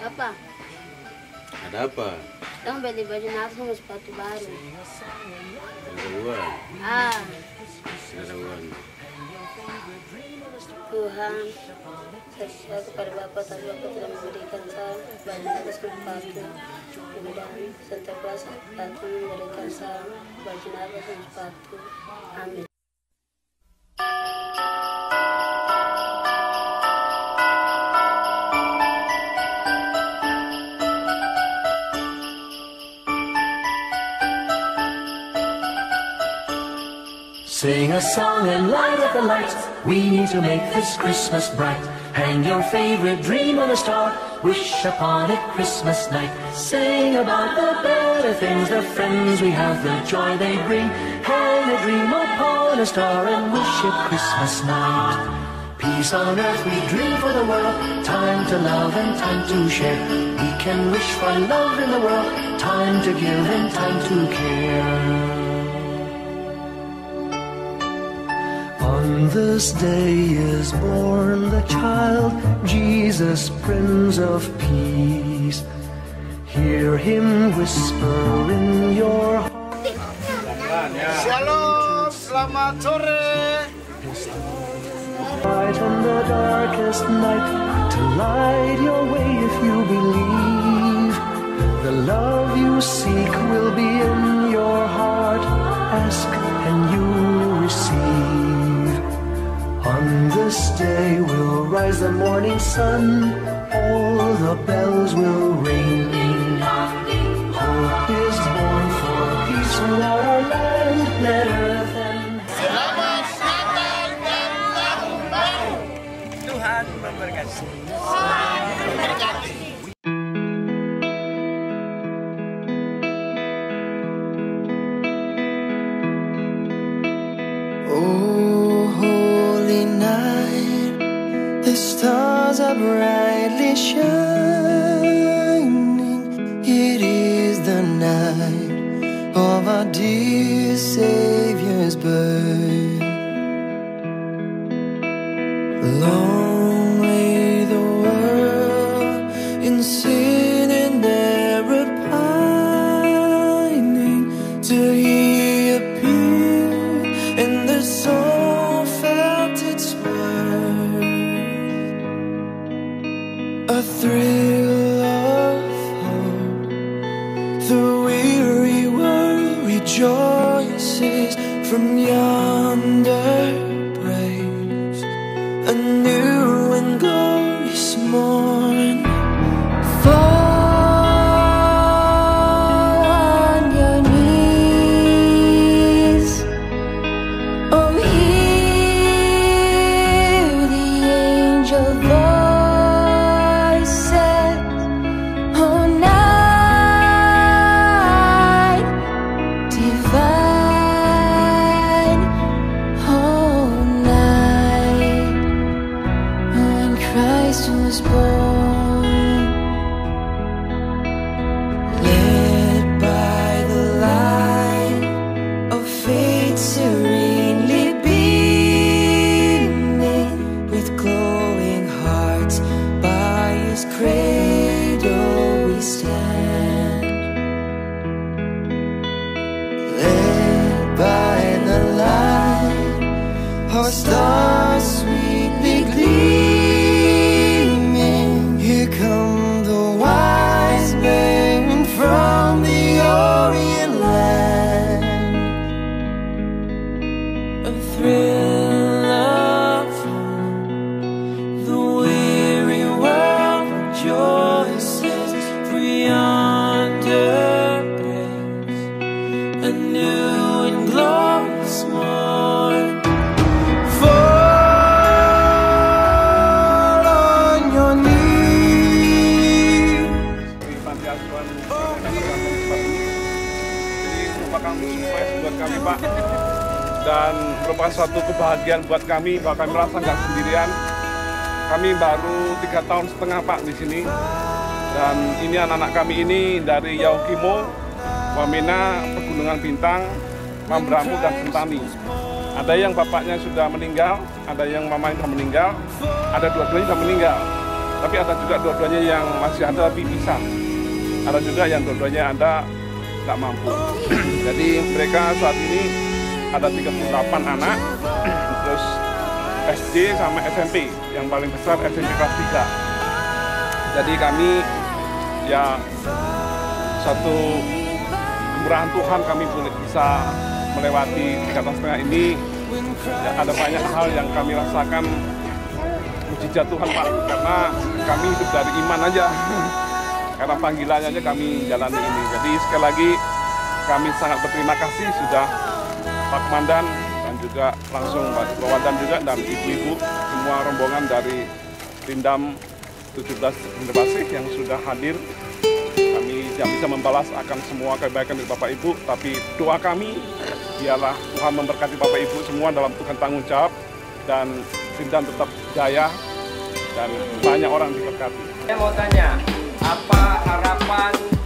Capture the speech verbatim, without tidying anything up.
Apa? Ada apa? Dong beli baju Natal sama sepatu baru. Ada uang. Ah, Ada uang. Tuhan, saya kepada Bapak, tapi Bapak telah memberikan saya baju Natal sama sepatu. Kemudian Santa Claus datang memberikan saya baju Natal sama sepatu. Amin. Sing a song and light up the lights. We need to make this Christmas bright. Hang your favorite dream on a star. Wish upon it Christmas night. Sing about the better things, the friends we have, the joy they bring. Hang a dream upon a star and wish it Christmas night. Peace on earth we dream for the world. Time to love and time to share. We can wish for love in the world. Time to give and time to care. On this day is born the child, Jesus, Prince of Peace. Hear him whisper in your heart. Shalom, selamat sore. Light in the darkest night, to light your way if you believe. The love you seek will be in your heart. Ask and you will receive. On this day will rise the morning sun, all the bells will ring. Hope is born for peace throughout our land, let earth and Selamat Natal dan Tahun Baru. Tuhan memberkati. Oh, holy night, the stars are brightly shining. It is the night of our dear Savior's birth. Long lay the world in sin and error pining, till He appeared and the soul felt its worth. A thrill of hope, the weary world rejoices. From yonder breaks a new and glorious morn. Fall on your knees, oh, hear the angel voices. Oh, night divine, oh, night when Christ was born. Led by the light of faith serenely beaming, with glowing hearts by His cradle we stand. Led by the light, our stars sweetly gleaming. Here come the wise men from the Orient land. A thrill of hope, the weary world rejoices. For yonder breaks a new and glorious morn. Fall on your knees. Di Panti Asuhan ini merupakan surprise buat kami, Pak, dan merupakan suatu kebahagiaan buat kami bahwa kami merasa nggak sendirian. Kami baru tiga tahun setengah, Pak, di sini, dan ini anak-anak kami ini dari Yaukimo, Wamena, Pegunungan Bintang, Mambramu, dan Sentani. Ada yang bapaknya sudah meninggal, ada yang mamanya sudah meninggal, ada dua-duanya sudah meninggal. Tapi ada juga dua-duanya yang masih ada tapi bisa. Ada juga yang dua-duanya ada nggak mampu. Jadi mereka saat ini ada tiga puluh delapan anak, terus S D sama S M P, yang paling besar S M P kelas tiga. Jadi kami ya satu kemurahan Tuhan kami boleh bisa melewati tiga tahun setengah ini. Ya, ada banyak hal yang kami rasakan mujizat Tuhan Pak, karena kami hidup dari iman aja. Karena panggilannya aja kami jalani ini. Jadi sekali lagi kami sangat berterima kasih sudah Pak Komandan dan juga langsung Pak Wadan juga dan ibu-ibu semua rombongan dari Pindam tujuh belas Banjarmasin yang sudah hadir. Kami tidak bisa membalas akan semua kebaikan dari Bapak Ibu, tapi doa kami biarlah Tuhan memberkati Bapak Ibu semua dalam Tuhan tanggung jawab dan Pindam tetap jaya dan banyak orang diberkati. Saya mau tanya, apa harapan